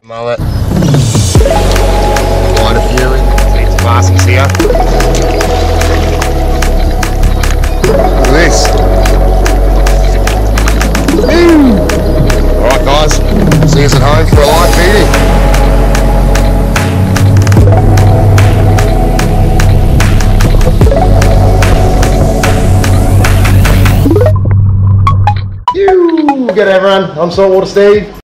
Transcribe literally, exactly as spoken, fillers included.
mullet. Light a few in. See its flasks here. Look at this. Alright guys, see us at home for a live feeding. G'day everyone, I'm Saltwater Steve.